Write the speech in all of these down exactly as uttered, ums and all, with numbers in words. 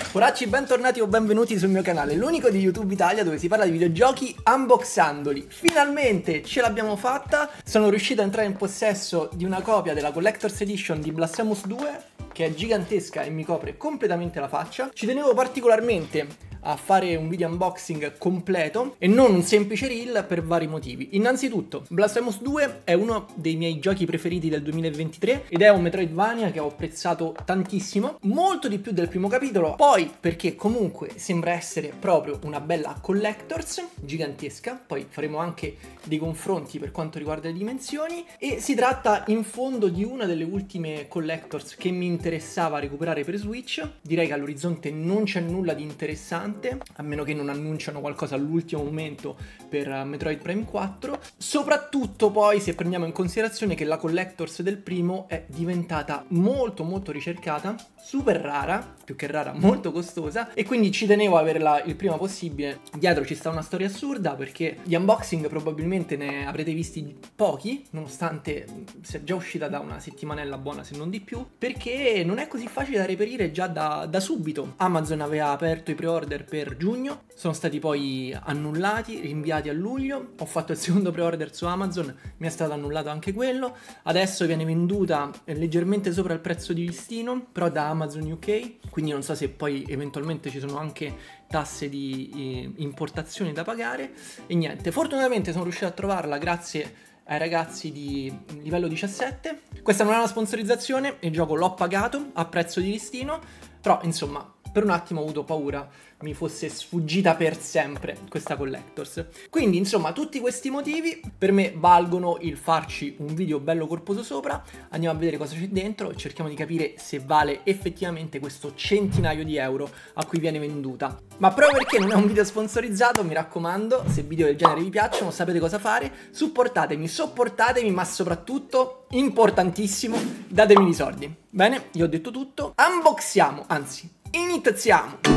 Poracci, bentornati o benvenuti sul mio canale, l'unico di YouTube Italia dove si parla di videogiochi unboxandoli. Finalmente ce l'abbiamo fatta, sono riuscito a entrare in possesso di una copia della Collector's Edition di Blasphemous due, che è gigantesca e mi copre completamente la faccia. Ci tenevo particolarmente a fare un video unboxing completo e non un semplice reel per vari motivi. Innanzitutto, Blasphemous due è uno dei miei giochi preferiti del duemilaventitré ed è un Metroidvania che ho apprezzato tantissimo, molto di più del primo capitolo. Poi perché comunque sembra essere proprio una bella collector's gigantesca, poi faremo anche dei confronti per quanto riguarda le dimensioni, e si tratta in fondo di una delle ultime collector's che mi interessava recuperare per Switch. Direi che all'orizzonte non c'è nulla di interessante, a meno che non annunciano qualcosa all'ultimo momento per Metroid Prime quattro. Soprattutto poi se prendiamo in considerazione che la collector's del primo è diventata molto molto ricercata, super rara, più che rara molto costosa, e quindi ci tenevo a averla il prima possibile. Dietro ci sta una storia assurda perché gli unboxing probabilmente ne avrete visti pochi, nonostante sia già uscita da una settimanella buona se non di più, perché non è così facile da reperire già da, da subito. Amazon aveva aperto i pre-order per giugno, sono stati poi annullati, rinviati a luglio. Ho fatto il secondo pre-order su Amazon, mi è stato annullato anche quello. Adesso viene venduta leggermente sopra il prezzo di listino, però da Amazon U K, quindi non so se poi eventualmente ci sono anche tasse di eh, importazione da pagare. E niente, fortunatamente sono riuscito a trovarla grazie ai ragazzi di livello diciassette. Questa non è una sponsorizzazione, il gioco l'ho pagato a prezzo di listino, però insomma per un attimo ho avuto paura mi fosse sfuggita per sempre questa collector's. Quindi insomma tutti questi motivi per me valgono il farci un video bello corposo sopra. Andiamo a vedere cosa c'è dentro e cerchiamo di capire se vale effettivamente questo centinaio di euro a cui viene venduta. Ma proprio perché non è un video sponsorizzato, mi raccomando, se video del genere vi piacciono sapete cosa fare: supportatemi, sopportatemi, ma soprattutto, importantissimo, datemi i soldi. Bene, io ho detto tutto, unboxiamo, anzi iniziamo!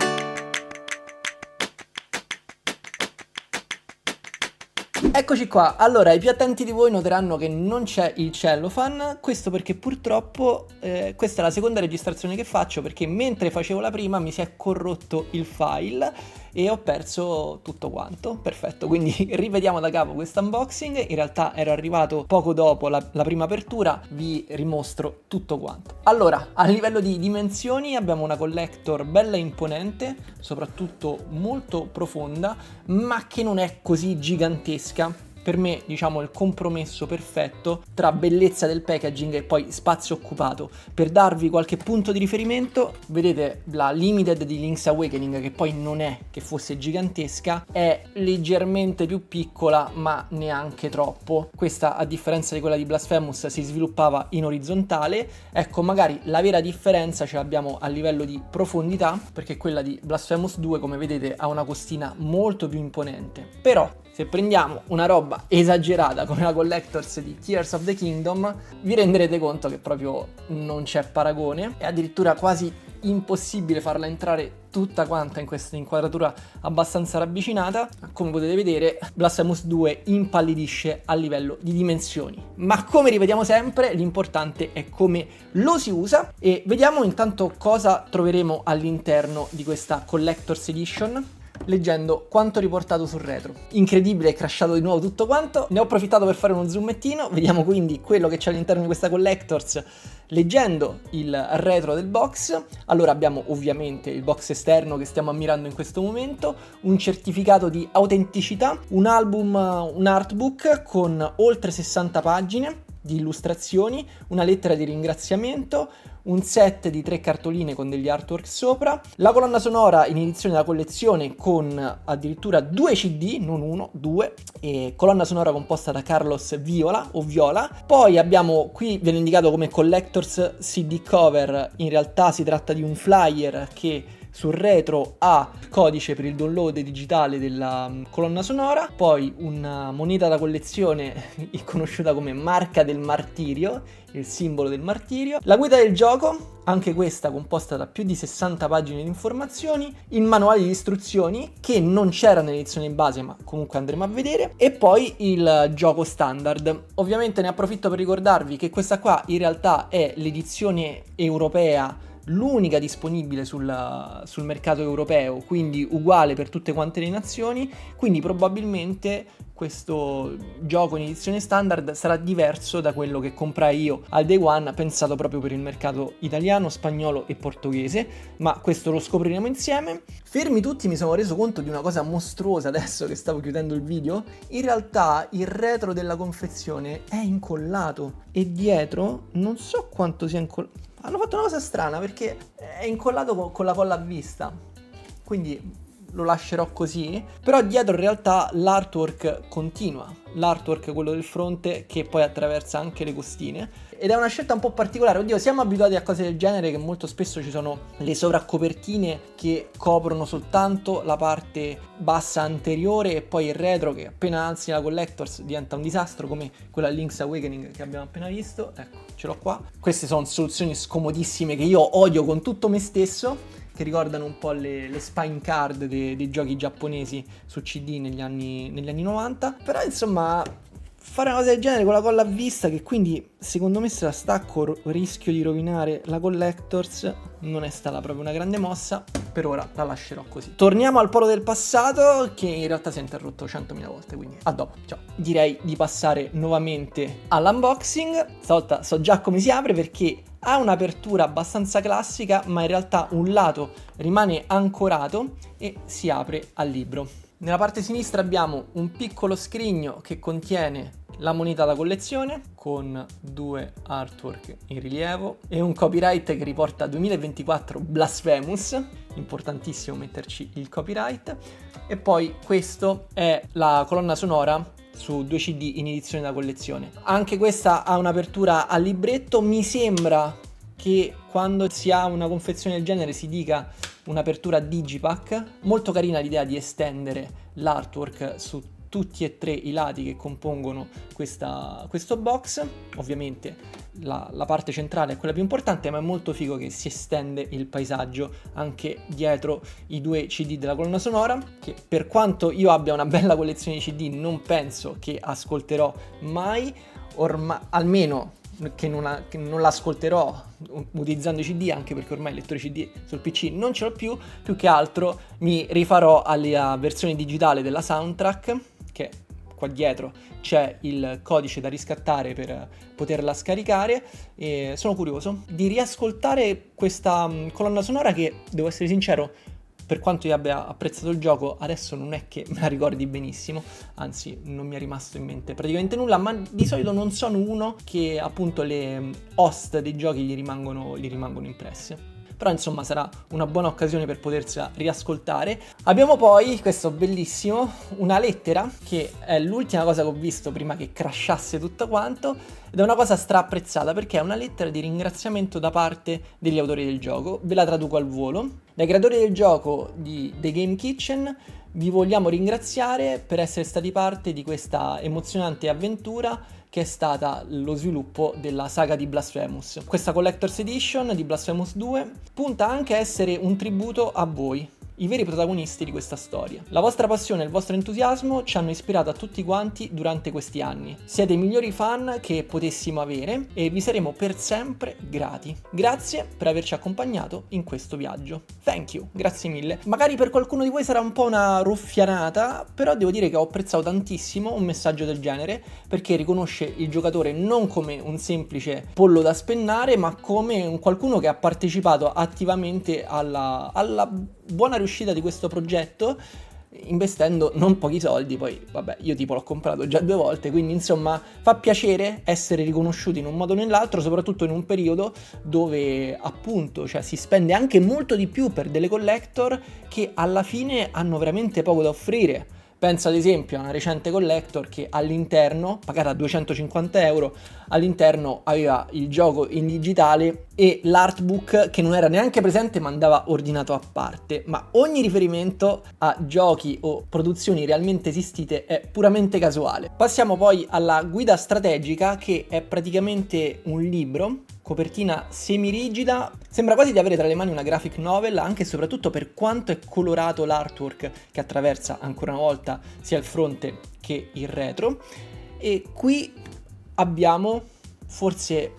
Eccoci qua. Allora, i più attenti di voi noteranno che non c'è il cellophane, questo perché purtroppo eh, questa è la seconda registrazione che faccio, perché mentre facevo la prima mi si è corrotto il file e ho perso tutto quanto. Perfetto, quindi rivediamo da capo questo unboxing. In realtà ero arrivato poco dopo la, la prima apertura, vi rimostro tutto quanto. Allora, a livello di dimensioni abbiamo una collector bella imponente, soprattutto molto profonda, ma che non è così gigantesca. Per me, diciamo, il compromesso perfetto tra bellezza del packaging e poi spazio occupato. Per darvi qualche punto di riferimento, vedete la Limited di Link's Awakening, che poi non è che fosse gigantesca, è leggermente più piccola, ma neanche troppo. Questa, a differenza di quella di Blasphemous, si sviluppava in orizzontale. Ecco, magari la vera differenza ce l'abbiamo a livello di profondità, perché quella di Blasphemous due, come vedete, ha una costina molto più imponente. Però se prendiamo una roba esagerata come la collector's di Tears of the Kingdom, vi renderete conto che proprio non c'è paragone. È addirittura quasi impossibile farla entrare tutta quanta in questa inquadratura abbastanza ravvicinata. Come potete vedere, Blasphemous due impallidisce a livello di dimensioni, ma come ripetiamo sempre, l'importante è come lo si usa. E vediamo intanto cosa troveremo all'interno di questa Collector's Edition, leggendo quanto riportato sul retro. Incredibile, è crashato di nuovo tutto quanto. Ne ho approfittato per fare uno zoomettino. Vediamo quindi quello che c'è all'interno di questa collector's leggendo il retro del box. Allora abbiamo ovviamente il box esterno che stiamo ammirando in questo momento, un certificato di autenticità, un album, un artbook con oltre sessanta pagine di illustrazioni, una lettera di ringraziamento, un set di tre cartoline con degli artwork sopra, la colonna sonora in edizione da collezione con addirittura due C D, non uno, due, e colonna sonora composta da Carlos Viola o Viola. Poi abbiamo, qui viene indicato come Collector's C D cover, in realtà si tratta di un flyer che sul retro ha il codice per il download digitale della colonna sonora, poi una moneta da collezione conosciuta come marca del martirio, il simbolo del martirio, la guida del gioco, anche questa composta da più di sessanta pagine di informazioni, il manuale di istruzioni che non c'era nell'edizione base ma comunque andremo a vedere, e poi il gioco standard. Ovviamente ne approfitto per ricordarvi che questa qua in realtà è l'edizione europea l'unica disponibile sul, sul mercato europeo, quindi uguale per tutte quante le nazioni, quindi probabilmente questo gioco in edizione standard sarà diverso da quello che comprai io al day one, pensato proprio per il mercato italiano, spagnolo e portoghese, ma questo lo scopriremo insieme. Fermi tutti, mi sono reso conto di una cosa mostruosa adesso che stavo chiudendo il video. In realtà il retro della confezione è incollato e dietro non so quanto sia incollato. Hanno fatto una cosa strana perché è incollato con, con la colla a vista, quindi lo lascerò così, però dietro in realtà l'artwork continua, l'artwork quello del fronte che poi attraversa anche le costine, ed è una scelta un po' particolare. Oddio, siamo abituati a cose del genere, che molto spesso ci sono le sovraccopertine che coprono soltanto la parte bassa anteriore e poi il retro che appena alzi la Collectors diventa un disastro, come quella Link's Awakening che abbiamo appena visto. Ecco, ce l'ho qua. Queste sono soluzioni scomodissime che io odio con tutto me stesso, che ricordano un po' le, le spine card dei, dei giochi giapponesi su C D negli anni, negli anni novanta. Però insomma, fare una cosa del genere con la colla a vista, che quindi secondo me se la stacco rischio di rovinare la Collectors, non è stata proprio una grande mossa. Per ora la lascerò così. Torniamo al polo del passato, che in realtà si è interrotto centomila volte, quindi a dopo, ciao. Direi di passare nuovamente all'unboxing. Stavolta so già come si apre perché ha un'apertura abbastanza classica, ma in realtà un lato rimane ancorato e si apre al libro. Nella parte sinistra abbiamo un piccolo scrigno che contiene la moneta da collezione con due artwork in rilievo e un copyright che riporta duemilaventiquattro Blasphemous, importantissimo metterci il copyright. E poi questo è la colonna sonora su due C D in edizione da collezione. Anche questa ha un'apertura a libretto. Mi sembra che quando si ha una confezione del genere si dica un'apertura digipack. Molto carina l'idea di estendere l'artwork su tutti e tre i lati che compongono questa, questo box. Ovviamente la, la parte centrale è quella più importante, ma è molto figo che si estende il paesaggio anche dietro i due C D della colonna sonora, che per quanto io abbia una bella collezione di C D non penso che ascolterò mai, ormai, almeno che non, che non l'ascolterò utilizzando i C D, anche perché ormai il lettore C D sul P C non ce l'ho più. Più che altro mi rifarò alla versione digitale della soundtrack, che qua dietro c'è il codice da riscattare per poterla scaricare, e sono curioso di riascoltare questa colonna sonora che, devo essere sincero, per quanto io abbia apprezzato il gioco, adesso non è che me la ricordi benissimo, anzi non mi è rimasto in mente praticamente nulla, ma di solito non sono uno che appunto le host dei giochi gli rimangono, gli rimangono impresse. Però insomma sarà una buona occasione per potersela riascoltare. Abbiamo poi, questo bellissimo, una lettera, che è l'ultima cosa che ho visto prima che crashasse tutto quanto, ed è una cosa straapprezzata perché è una lettera di ringraziamento da parte degli autori del gioco. Ve la traduco al volo. Dai creatori del gioco di The Game Kitchen vi vogliamo ringraziare per essere stati parte di questa emozionante avventura che è stata lo sviluppo della saga di Blasphemous. Questa Collector's Edition di Blasphemous due punta anche a essere un tributo a voi, i veri protagonisti di questa storia. La vostra passione e il vostro entusiasmo ci hanno ispirato a tutti quanti durante questi anni. Siete i migliori fan che potessimo avere e vi saremo per sempre grati. Grazie per averci accompagnato in questo viaggio. Thank you, grazie mille. Magari per qualcuno di voi sarà un po' una ruffianata, però devo dire che ho apprezzato tantissimo un messaggio del genere, perché riconosce il giocatore non come un semplice pollo da spennare, ma come un qualcuno che ha partecipato attivamente alla, alla buona riuscita di questo progetto, investendo non pochi soldi. Poi vabbè, io tipo l'ho comprato già due volte, quindi insomma fa piacere essere riconosciuti in un modo o nell'altro, soprattutto in un periodo dove appunto, cioè, si spende anche molto di più per delle collector che alla fine hanno veramente poco da offrire. Penso ad esempio a una recente collector che all'interno, pagata duecentocinquanta euro, all'interno aveva il gioco in digitale e l'artbook che non era neanche presente ma andava ordinato a parte. Ma ogni riferimento a giochi o produzioni realmente esistite è puramente casuale. Passiamo poi alla guida strategica, che è praticamente un libro, copertina semirigida, sembra quasi di avere tra le mani una graphic novel, anche e soprattutto per quanto è colorato l'artwork che attraversa ancora una volta sia il fronte che il retro. E qui abbiamo forse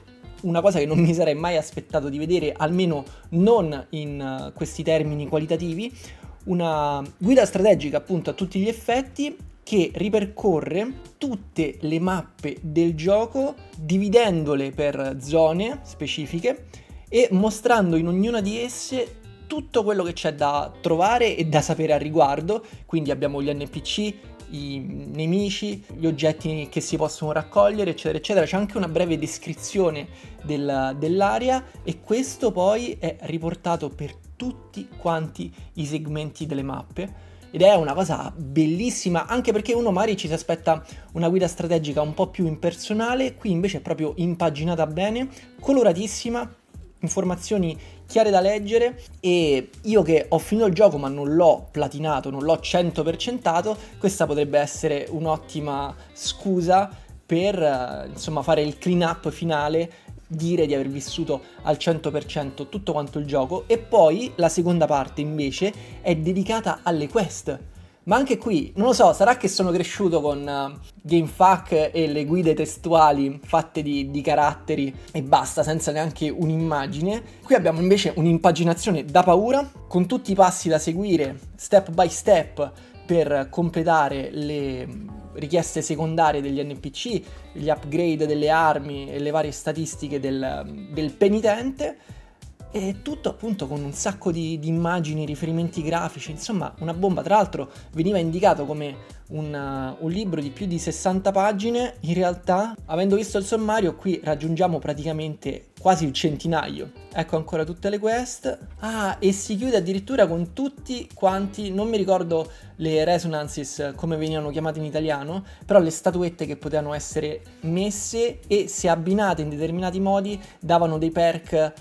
una cosa che non mi sarei mai aspettato di vedere, almeno non in uh, questi termini qualitativi, una guida strategica appunto a tutti gli effetti che ripercorre tutte le mappe del gioco, dividendole per zone specifiche e mostrando in ognuna di esse tutto quello che c'è da trovare e da sapere al riguardo. Quindi abbiamo gli N P C, i nemici, gli oggetti che si possono raccogliere, eccetera eccetera. C'è anche una breve descrizione del, dell'area, e questo poi è riportato per tutti quanti i segmenti delle mappe, ed è una cosa bellissima, anche perché uno magari ci si aspetta una guida strategica un po' più impersonale. Qui invece è proprio impaginata bene, coloratissima, informazioni chiare da leggere, e io che ho finito il gioco ma non l'ho platinato, non l'ho cento per centato, questa potrebbe essere un'ottima scusa per insomma fare il clean up finale, dire di aver vissuto al cento per cento tutto quanto il gioco. E poi la seconda parte invece è dedicata alle quest. Ma anche qui, non lo so, sarà che sono cresciuto con uh, GameFAQ e le guide testuali fatte di, di caratteri e basta, senza neanche un'immagine. Qui abbiamo invece un'impaginazione da paura, con tutti i passi da seguire, step by step, per completare le richieste secondarie degli N P C, gli upgrade delle armi e le varie statistiche del, del penitente. E tutto appunto con un sacco di, di immagini, riferimenti grafici, insomma una bomba. Tra l'altro veniva indicato come un, uh, un libro di più di sessanta pagine, in realtà avendo visto il sommario qui raggiungiamo praticamente quasi il centinaio. Ecco ancora tutte le quest. Ah, e si chiude addirittura con tutti quanti, non mi ricordo le resonances come venivano chiamate in italiano, però le statuette che potevano essere messe e se abbinate in determinati modi davano dei perk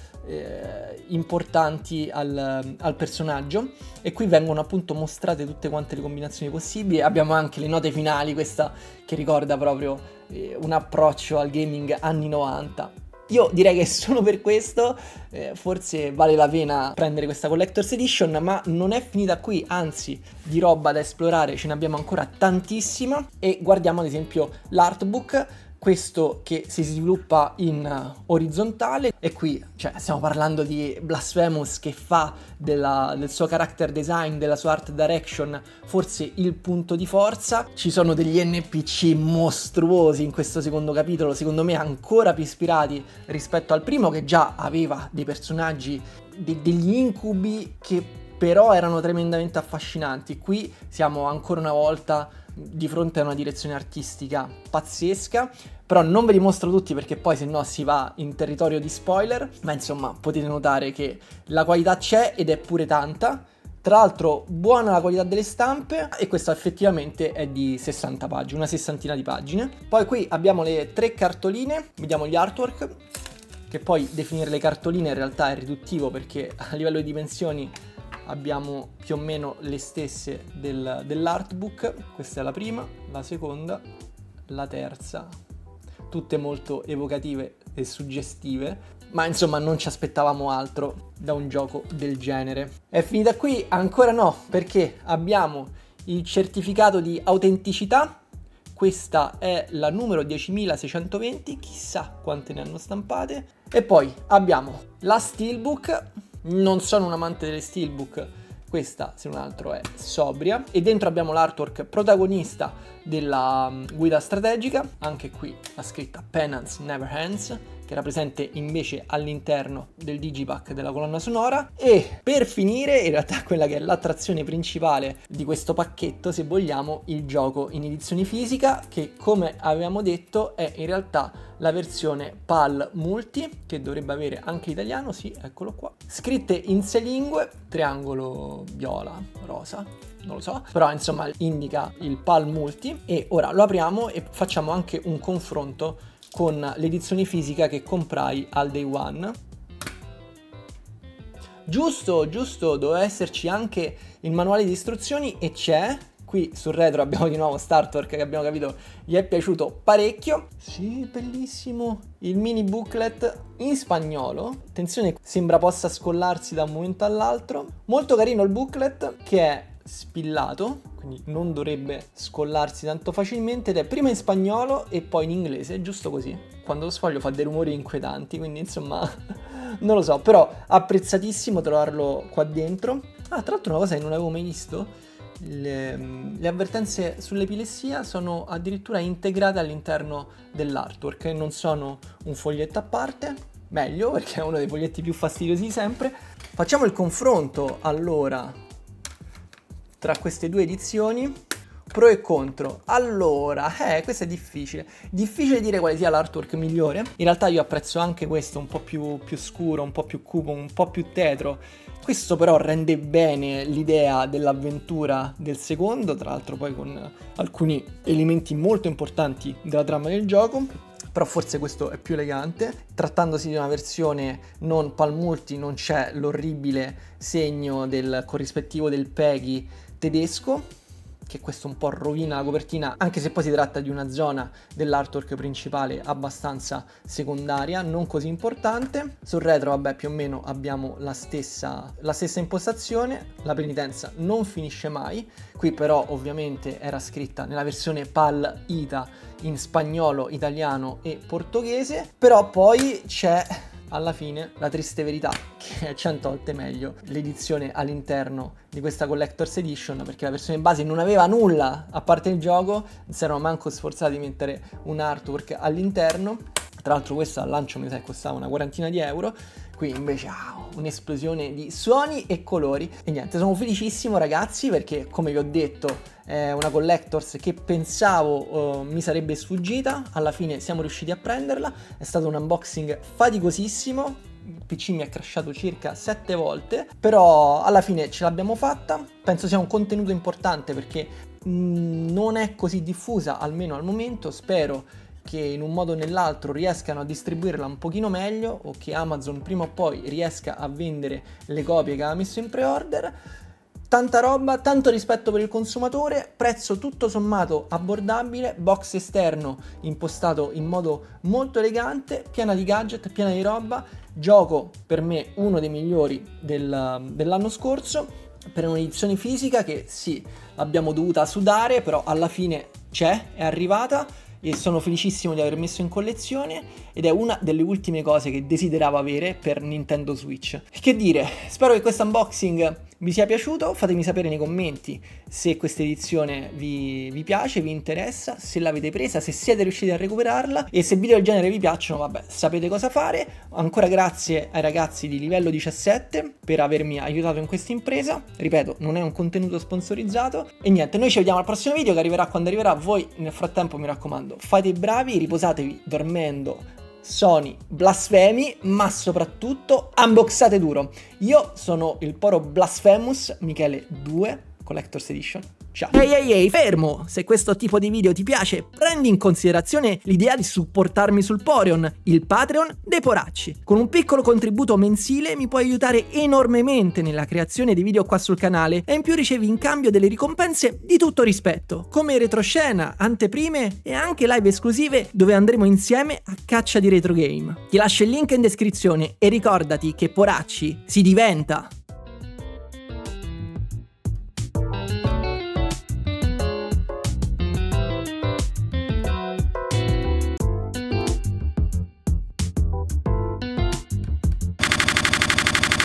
Eh, importanti al, al personaggio. E qui vengono appunto mostrate tutte quante le combinazioni possibili. Abbiamo anche le note finali, questa che ricorda proprio eh, un approccio al gaming anni novanta. Io direi che solo per questo eh, forse vale la pena prendere questa Collector's Edition, ma non è finita qui, anzi di roba da esplorare ce ne abbiamo ancora tantissima. E guardiamo ad esempio l'artbook, questo che si sviluppa in uh, orizzontale, e qui cioè, stiamo parlando di Blasphemous che fa della, del suo character design, della sua art direction forse il punto di forza. Ci sono degli N P C mostruosi in questo secondo capitolo, secondo me ancora più ispirati rispetto al primo, che già aveva dei personaggi, de- degli incubi che però erano tremendamente affascinanti. Qui siamo ancora una volta di fronte a una direzione artistica pazzesca, però non ve li mostro tutti perché poi se no si va in territorio di spoiler, ma insomma potete notare che la qualità c'è ed è pure tanta. Tra l'altro buona la qualità delle stampe, e questa effettivamente è di sessanta pagine, una sessantina di pagine. Poi qui abbiamo le tre cartoline, vediamo gli artwork, che poi definire le cartoline in realtà è riduttivo perché a livello di dimensioni abbiamo più o meno le stesse del, dell'artbook. Questa è la prima, la seconda, la terza, tutte molto evocative e suggestive, ma insomma non ci aspettavamo altro da un gioco del genere. È finita qui? Ancora no, perché abbiamo il certificato di autenticità. Questa è la numero diecimilaseicentoventi, chissà quante ne hanno stampate. E poi abbiamo la steelbook. Non sono un amante delle steelbook, questa se non altro è sobria, e dentro abbiamo l'artwork protagonista della guida strategica. Anche qui la scritta Penance Never Ends, che era presente invece all'interno del digipack della colonna sonora. E per finire, in realtà quella che è l'attrazione principale di questo pacchetto, se vogliamo, il gioco in edizione fisica, che come avevamo detto è in realtà la versione PAL Multi, che dovrebbe avere anche l'italiano, sì, eccolo qua. Scritte in sei lingue, triangolo viola, rosa, non lo so, però insomma indica il PAL Multi. E ora lo apriamo e facciamo anche un confronto con l'edizione fisica che comprai al day one. Giusto, giusto, doveva esserci anche il manuale di istruzioni e c'è. Qui sul retro abbiamo di nuovo Startwork, che abbiamo capito gli è piaciuto parecchio. Sì, bellissimo. Il mini booklet in spagnolo. Attenzione, sembra possa scollarsi da un momento all'altro. Molto carino il booklet, che è spillato, quindi non dovrebbe scollarsi tanto facilmente, ed è prima in spagnolo e poi in inglese, giusto così. Quando lo sfoglio fa dei rumori inquietanti, quindi insomma non lo so, però apprezzatissimo trovarlo qua dentro. Ah, tra l'altro una cosa che non avevo mai visto, le, le avvertenze sull'epilessia sono addirittura integrate all'interno dell'artwork, non sono un foglietto a parte, meglio perché è uno dei foglietti più fastidiosi di sempre. Facciamo il confronto allora tra queste due edizioni, pro e contro. Allora, eh, questo è difficile. Difficile dire quale sia l'artwork migliore. In realtà io apprezzo anche questo, un po' più, più scuro, un po' più cupo, un po' più tetro. Questo però rende bene l'idea dell'avventura del secondo, tra l'altro poi con alcuni elementi molto importanti della trama del gioco. Però forse questo è più elegante. Trattandosi di una versione non PAL Multi, non c'è l'orribile segno del corrispettivo del Peggy tedesco, che questo un po' rovina la copertina, anche se poi si tratta di una zona dell'artwork principale abbastanza secondaria, non così importante. Sul retro, vabbè, più o meno abbiamo la stessa, la stessa impostazione, la penitenza non finisce mai, qui però ovviamente era scritta nella versione PAL Ita in spagnolo, italiano e portoghese, però poi c'è alla fine la triste verità che è cento volte meglio l'edizione all'interno di questa Collector's Edition, perché la versione base non aveva nulla a parte il gioco, non si erano manco sforzati di mettere un artwork all'interno. Tra l'altro questo al lancio mi sa che costava una quarantina di euro, qui invece ah, un'esplosione di suoni e colori. E niente, sono felicissimo ragazzi, perché come vi ho detto è una Collector's che pensavo uh, mi sarebbe sfuggita, alla fine siamo riusciti a prenderla, è stato un unboxing faticosissimo, il P C mi è crashato circa sette volte, però alla fine ce l'abbiamo fatta. Penso sia un contenuto importante perché mh, non è così diffusa, almeno al momento. Spero che in un modo o nell'altro riescano a distribuirla un pochino meglio, o che Amazon prima o poi riesca a vendere le copie che ha messo in pre-order. Tanta roba, tanto rispetto per il consumatore, prezzo tutto sommato abbordabile, box esterno impostato in modo molto elegante, piena di gadget, piena di roba, gioco per me uno dei migliori del, dell'anno scorso, per un'edizione fisica che sì, l'abbiamo dovuta sudare, però alla fine c'è, è arrivata, e sono felicissimo di aver messo in collezione, ed è una delle ultime cose che desideravo avere per Nintendo Switch. Che dire, spero che questo unboxing vi sia piaciuto, fatemi sapere nei commenti se questa edizione vi, vi piace, vi interessa, se l'avete presa, se siete riusciti a recuperarla, e se video del genere vi piacciono, vabbè, sapete cosa fare. Ancora grazie ai ragazzi di livello diciassette per avermi aiutato in questa impresa, ripeto, non è un contenuto sponsorizzato. E niente, noi ci vediamo al prossimo video che arriverà quando arriverà. Voi nel frattempo, mi raccomando, fate i bravi, riposatevi dormendo soni blasfemi, ma soprattutto unboxate duro. Io sono il Poro Blasphemous Michele due, Collector's Edition. Ciao. Ehi ehi ehi, fermo! Se questo tipo di video ti piace, prendi in considerazione l'idea di supportarmi sul Poreon, il Patreon dei Poracci. Con un piccolo contributo mensile mi puoi aiutare enormemente nella creazione di video qua sul canale, e in più ricevi in cambio delle ricompense di tutto rispetto, come retroscena, anteprime e anche live esclusive dove andremo insieme a caccia di retro game. Ti lascio il link in descrizione e ricordati che Poracci si diventa!